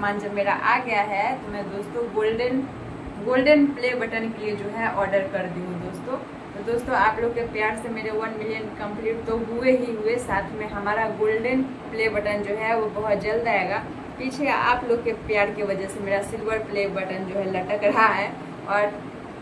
सामान जब मेरा आ गया है तो मैं दोस्तों गोल्डन प्ले बटन के लिए जो है ऑर्डर कर दी हूँ दोस्तों। तो दोस्तों आप लोग के प्यार से मेरे 1 मिलियन कंप्लीट तो हुए ही हुए, साथ में हमारा गोल्डन प्ले बटन जो है वो बहुत जल्द आएगा। पीछे आप लोग के प्यार की वजह से मेरा सिल्वर प्ले बटन जो है लटक रहा है। और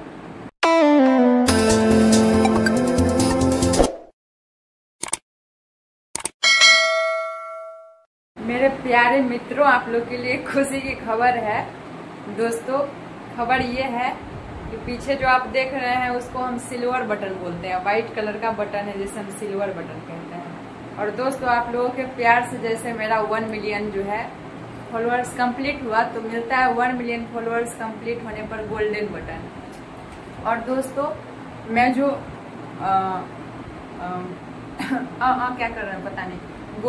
मेरे प्यारे मित्रों, आप लोग के लिए खुशी की खबर है दोस्तों। खबर ये है कि पीछे जो आप देख रहे हैं उसको हम सिल्वर बटन बोलते हैं। व्हाइट कलर का बटन है जिसे हम सिल्वर बटन कहते हैं। और दोस्तों आप लोगों के प्यार से जैसे मेरा 1 मिलियन जो है फॉलोअर्स कंप्लीट हुआ, तो मिलता है 1 मिलियन फॉलोअर्स कंप्लीट होने पर गोल्डन बटन। और दोस्तों मैं जो क्या कर रहे हैं पता नहीं,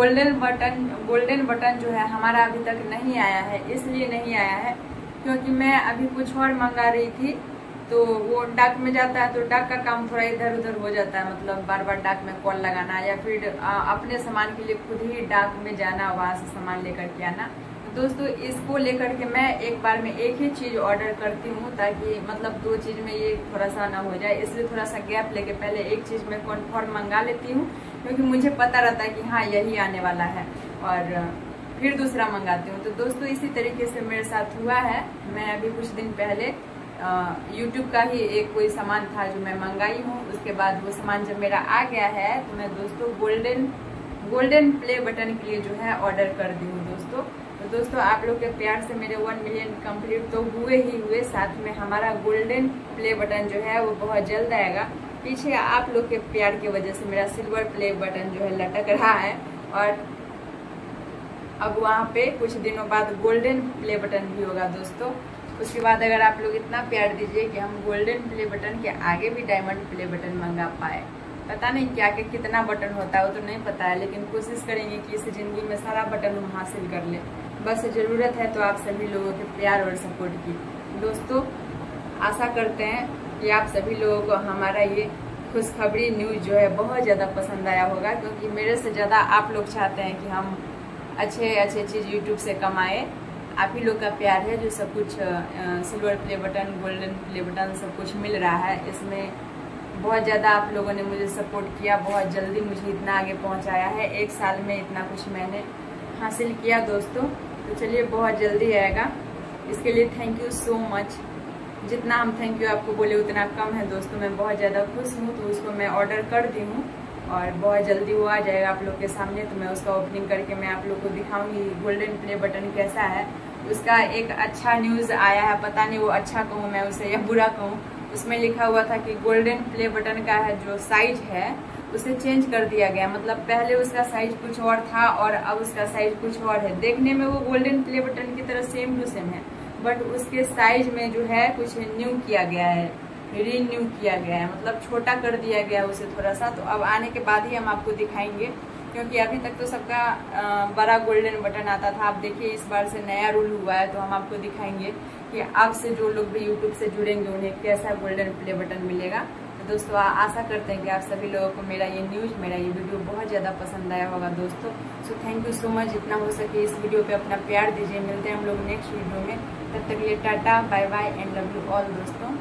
गोल्डन बटन जो है हमारा अभी तक नहीं आया है। इसलिए नहीं आया है क्योंकि मैं अभी कुछ और मंगा रही थी, तो वो डाक में जाता है तो डाक का काम थोड़ा इधर उधर हो जाता है, मतलब बार बार डाक में कॉल लगाना या फिर अपने सामान के लिए खुद ही डाक में जाना, वहां से सामान लेकर के आना। तो दोस्तों इसको लेकर के मैं एक बार में एक ही चीज ऑर्डर करती हूँ, ताकि मतलब 2 चीज में ये थोड़ा सा ना हो जाए, इसलिए थोड़ा सा गैप लेके पहले एक चीज में कन्फर्म मंगा लेती हूँ, क्योंकि मुझे पता रहता है कि हाँ यही आने वाला है, और फिर दूसरा मंगाती हूँ। तो दोस्तों इसी तरीके से मेरे साथ हुआ है। मैं अभी कुछ दिन पहले YouTube का ही एक कोई सामान था जो मैं मंगाई हूँ, उसके बाद वो सामान जब मेरा आ गया है तो मैं दोस्तों गोल्डन प्ले बटन के लिए जो है ऑर्डर कर दी हूँ दोस्तों। तो दोस्तों आप लोग के प्यार से मेरे 1 मिलियन कंप्लीट तो हुए ही हुए, साथ में हमारा गोल्डन प्ले बटन जो है वो बहुत जल्द आएगा। पीछे आप लोग के प्यार की वजह से मेरा सिल्वर प्ले बटन जो है लटक रहा है, और अब वहाँ पे कुछ दिनों बाद गोल्डन प्ले बटन भी होगा दोस्तों। उसके बाद अगर आप लोग इतना प्यार दीजिए कि हम गोल्डन प्ले बटन के आगे भी डायमंड प्ले बटन मंगा पाए। पता नहीं क्या क्या कितना बटन होता है वो तो नहीं पता है, लेकिन कोशिश करेंगे कि इस जिंदगी में सारा बटन हम हासिल कर ले। बस जरूरत है तो आप सभी लोगों के प्यार और सपोर्ट की। दोस्तों आशा करते हैं कि आप सभी लोगों को हमारा ये खुशखबरी न्यूज जो है बहुत ज़्यादा पसंद आया होगा, क्योंकि मेरे से ज़्यादा आप लोग चाहते हैं कि हम अच्छे चीज़ यूट्यूब से कमाए। आप ही लोग का प्यार है जो सब कुछ silver play button, golden play button सब कुछ मिल रहा है। इसमें बहुत ज़्यादा आप लोगों ने मुझे सपोर्ट किया, बहुत जल्दी मुझे इतना आगे पहुंचाया है। 1 साल में इतना कुछ मैंने हासिल किया दोस्तों। तो चलिए बहुत जल्दी आएगा, इसके लिए थैंक यू सो मच। जितना हम थैंक यू आपको बोले उतना कम है दोस्तों। मैं बहुत ज़्यादा खुश हूँ, तो उसको मैं ऑर्डर कर दी हूँ और बहुत जल्दी वो आ जाएगा आप लोग के सामने। तो मैं उसका ओपनिंग करके मैं आप लोग को दिखाऊंगी गोल्डन प्ले बटन कैसा है। उसका एक अच्छा न्यूज़ आया है, पता नहीं वो अच्छा कहूँ मैं उसे या बुरा कहूँ। उसमें लिखा हुआ था कि गोल्डन प्ले बटन का है जो साइज है उसे चेंज कर दिया गया। मतलब पहले उसका साइज कुछ और था और अब उसका साइज कुछ और है। देखने में वो गोल्डन प्ले बटन की तरह सेम टू सेम है, बट उसके साइज में जो है कुछ न्यू किया गया है, रीन्यू किया गया है, मतलब छोटा कर दिया गया है उसे थोड़ा सा। तो अब आने के बाद ही हम आपको दिखाएंगे, क्योंकि अभी तक तो सबका बड़ा गोल्डन बटन आता था। आप देखिए इस बार से नया रूल हुआ है, तो हम आपको दिखाएंगे कि अब से जो लोग भी यूट्यूब से जुड़ेंगे उन्हें कैसा गोल्डन प्ले बटन मिलेगा। तो दोस्तों आशा करते हैं कि आप सभी लोगों को मेरा ये न्यूज़, मेरा ये वीडियो बहुत ज़्यादा पसंद आया होगा दोस्तों। So thank you so much. जितना हो सके इस वीडियो पे अपना प्यार दीजिए। मिलते हैं हम लोग नेक्स्ट वीडियो में, तब तक के लिए tata bye bye and love you all दोस्तों।